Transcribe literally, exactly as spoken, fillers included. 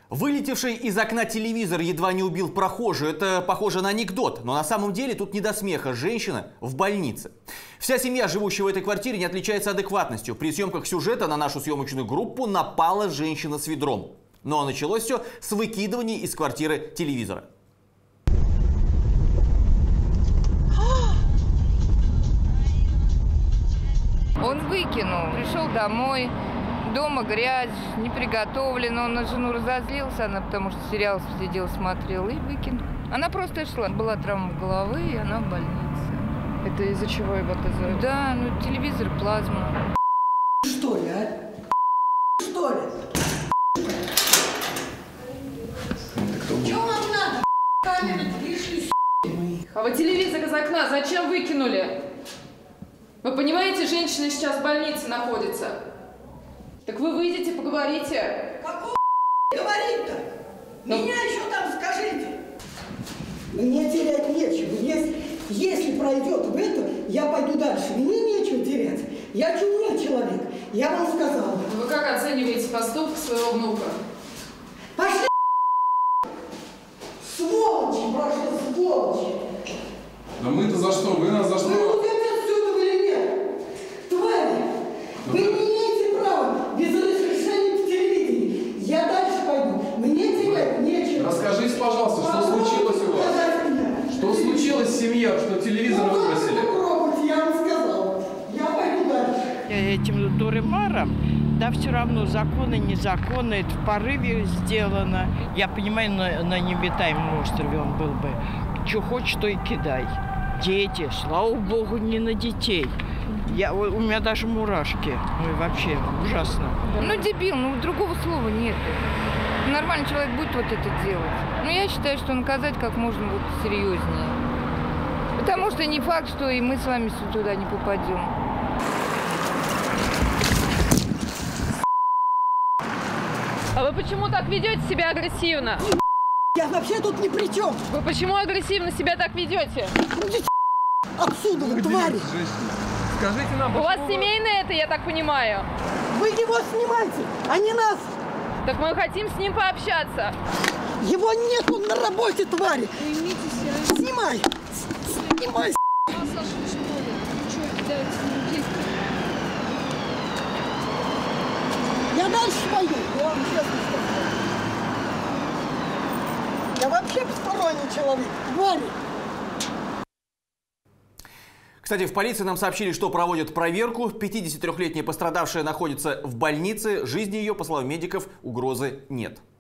Вылетевший из окна телевизор едва не убил прохожую. Это похоже на анекдот, но на самом деле тут не до смеха. Женщина в больнице. Вся семья, живущая в этой квартире, не отличается адекватностью. При съемках сюжета на нашу съемочную группу напала женщина с ведром. Но началось все с выкидывания из квартиры телевизора. Он выкинул, пришел домой. Дома грязь, не приготовлена. Он на жену разозлился, она потому что сериал сидел, смотрел и выкинул. Она просто шла. Была травма головы, и она в больнице. Это из-за чего его ТЗ? Да, ну телевизор, плазма. Что ли, а? Что ли? Чего вам надо? Камеры пришли, А вы телевизор из окна зачем выкинули? Вы понимаете, женщина сейчас в больнице находится. Так вы выйдете, поговорите. Какого говорить-то? Но... Меня еще там скажите. Мне терять нечего. Если, если пройдет в это, я пойду дальше. Мне нечего терять. Я чужой человек. Я вам сказала. Вы как оцениваете поступок своего внука? Пошли! Сволочи, прошу, сволочи! Да мы-то за что? Вы нас за что? Вы уйдете отсюда или нет? Твари! Вы не имеете права без разрешения в телевидении. Я дальше пойду. Мне терять нечего. Расскажите, пожалуйста, что случилось у вас? Что случилось в семье, что телевизор выбросили? Попробуйте, я вам сказала. Я пойду дальше. Этим дуремаром, да, все равно законы, незаконны, это в порыве сделано. Я понимаю, на, на необитаемом острове он был бы. Что хочешь, то и кидай. Дети, слава богу, не на детей. Я, у меня даже мурашки. Ну и вообще ужасно. Ну дебил, ну другого слова нет. Нормальный человек будет вот это делать. Но я считаю, что наказать как можно вот серьезнее. Потому что не факт, что и мы с вами туда не попадем. А вы почему так ведете себя агрессивно? Я вообще тут ни при чем. Вы почему агрессивно себя так ведете? Отсюда, вы твари. Скажите нам, У вас семейное это, я так понимаю? Вы его снимайте, а не нас. Так мы хотим с ним пообщаться. Его нету на работе, твари. Снимай. Снимай. Я дальше пойду. Я вам честно скажу. Я вообще беспоронний человек. Твари. Кстати, в полиции нам сообщили, что проводят проверку. пятидесятитрёхлетняя пострадавшая находится в больнице. Жизни ее, по словам медиков, угрозы нет.